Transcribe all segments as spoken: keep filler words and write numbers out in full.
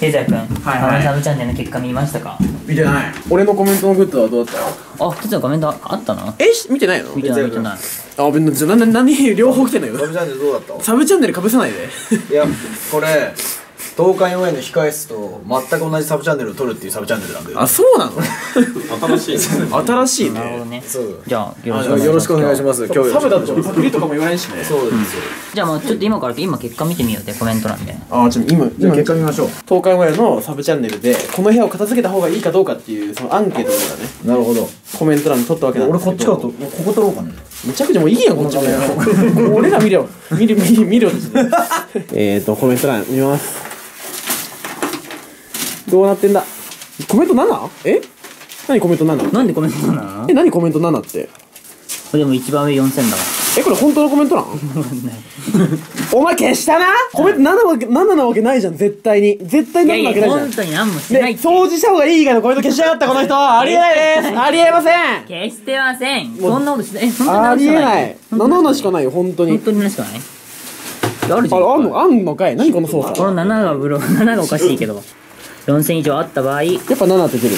ケイザヤ君、はいはい、サブチャンネルの結果見ましたか？ 見てない。俺のコメントのグッドはどうだった？ あ、ふたつのコメントあったの？ え、見てないの？ 見てない見てない。 あ、別にな何両方来てんのよ。 サブチャンネルどうだった？ サブチャンネルかぶさないで。 いや、これ東海オンエアの控え室と全く同じサブチャンネルを撮るっていうサブチャンネルなんで。 あ、そうなの？ 新しい新しいね。 なるほどね。 そう。 じゃあよろしくお願いします。 今日サブだとパクリとかも言わないしね。 そうですよ。 じゃあもうちょっと今から今結果見てみようってコメント欄で。 あ、ちょっと今じゃあ結果見ましょう。 東海オンエアのサブチャンネルでこの部屋を片付けた方がいいかどうかっていうそのアンケートとかね。 なるほど。 コメント欄に取ったわけなんですけど。 俺こっちからとここ取ろうかね。 めちゃくちゃもういいやんこっちも。俺ら見るよ。見る見る見るよ。えっとコメント欄見ます。どうなってんだ。コメント なな？ え？何コメント なな？ なんでコメントなの？ え、何コメント なな って。 でも一番上よんせんだわ。 え、これ本当のコメント欄？お前消したな。コメントななわけなななわけないじゃん。絶対に絶対なななわけないじゃん。 本当に何もしてないって。 掃除した方がいい以外のコメント消しやがったこの人。ありえないです。ありえません。 消してません。そんなことしない。え、そんなことしない。 ありえない。なななしかないよ本当に。 本当にななしかない。あるじゃん。 あ、あんのあんのかい。何この操作。 このなながブロなながおかしいけど。よんせん以上あった場合やっぱななって出るね。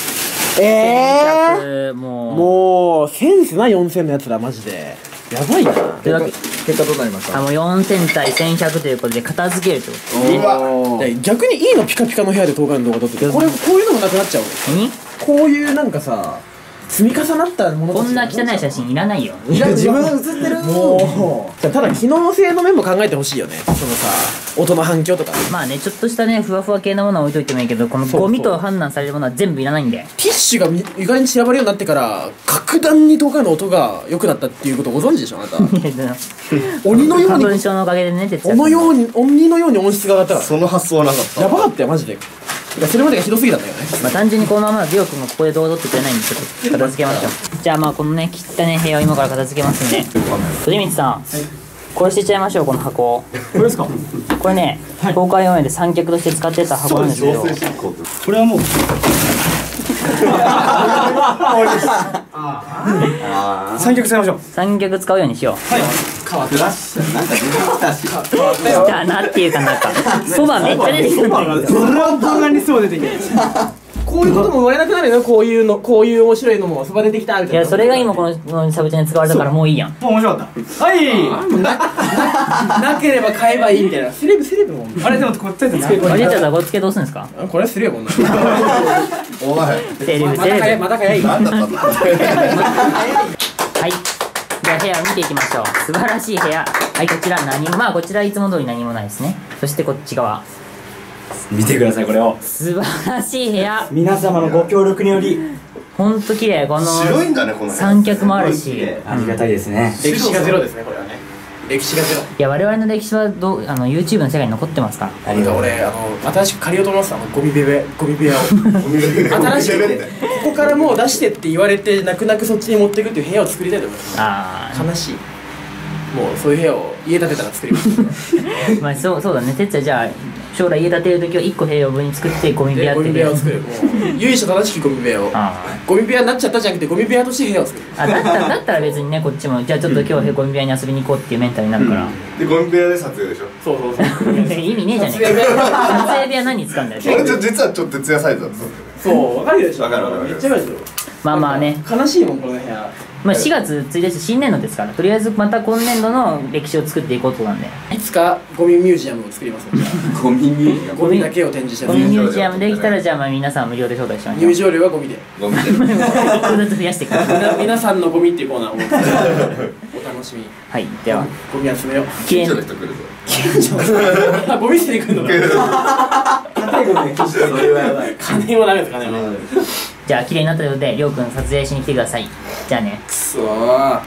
ええー、もうもうセンスなよんせんのやつらマジでやばいな。 というわけ結果どうなりました？ あ、もうよんせん対せんひゃくということで片付けるってことね。 うわ、逆にいいのピカピカの部屋で東海の動画撮ってて、これこういうのもなくなっちゃう。 何？ こういうなんかさ積み重なったもの。 こんな汚い写真いらないよ。 いや自分が写ってる。 もうただ機能性の面も考えてほしいよね。そのさ音の反響とか。 まあね、ちょっとしたねふわふわ系のものは置いといてもいいけど、このゴミと判断されるものは全部いらないんで。 ティッシュが意外に散らばるようになってから格段に東海の音が良くなったっていうことをご存知でしょあなた。鬼のように花粉症のおかげでね、哲也鬼のように鬼のように音質が上がったから。 その発想はなかった。 やばかったよマジで。それまでがひどすぎたんだよね。 まあ単純にこのままリオ君がここで動画撮ってくれないんでちょっと片付けましょう。じゃあまあこのね汚い部屋を今から片付けますんで、藤光さん、はい、これ捨てちゃいましょう。この箱。これですか？これね、東海オンエアで三脚として使ってた箱なんですけど、 これはもう三脚使いましょう。 三脚使うようにしよう。はい。 変わってらっしゃる。なんか出てきたし。変わったよ。 だなっていうかなんかそばめっちゃ出てきたんだけど。 それは動画にそう出てきた。こういうことも言われなくなるよ。こういうのこういう面白いのもそば出てきたみたいな。 いやそれが今このサブチャンネル使われたからもういいやん。 もう面白かった。はい。 なければ買えばいいみたいな。セレブセレブも。あれでもこっちでつけこれじゃあザコつけどうするんですか？ これはするよこんな。 お前。 セレブセレブ。 また買えまた買え。 はい。じゃあ部屋を見ていきましょう。素晴らしい部屋。はい、こちら何もまあこちらいつも通り何もないですね。そしてこっち側。 見てくださいこれを。 素晴らしい部屋。 皆様のご協力によりほんと綺麗。この白いんだねこの三脚もあるし、 ありがたいですね。 歴史がゼロですねこれはね。歴史がゼロ。 いや我々の歴史はどうあの YouTube の世界に残ってますから。 なんか俺あの新しく借りようと思ってたのゴミ部屋ゴミ部屋を。新しくてここからもう出してって言われて泣く泣くそっちに持っていくっていう部屋を作りたいと思います。 ああ悲しい。もうそういう部屋を家建てたら作ります。 まあそうそうだね。てっちゃんじゃあ将来家建てる時は一個部屋を分に作ってゴミ部屋ってゴミ部屋を作る。もう由緒正しきゴミ部屋を。ゴミ部屋になっちゃったじゃなくてゴミ部屋として部屋を作る。 あだったらだったら別にねこっちもじゃあちょっと今日ゴミ部屋に遊びに行こうっていうメンタルになるから。 でゴミ部屋で撮影でしょ。 そうそうそう。 意味ねえじゃねえか。撮影部屋何に使うんだよ。 俺実はちょっと徹夜サイズだった。 そうわかるでしょ。 わかるわかる。 めっちゃわかるでしょ。 まあまあね。 悲しいもんこの部屋。 まあしがつついたち新年度ですから、とりあえずまた今年度の歴史を作っていこうとなんで、 いつかゴミミュージアムを作りますので。 ゴミミュージアム。 ゴミだけを展示してゴミミュージアムできたらじゃあまあ皆さん無料で招待しましょう。 入場料はゴミで。 ゴミで。 一個ずつ増やしていく。 皆さんのゴミっていうコーナーをお楽しみ。 はい、ではゴミ集めよう。 近所の人来るぞ。 あ、ゴミ捨てに来るのか。金もね、金もダメですかね。 じゃあ綺麗になったのでりょうくん撮影しに来てください。じゃあね。 くそー。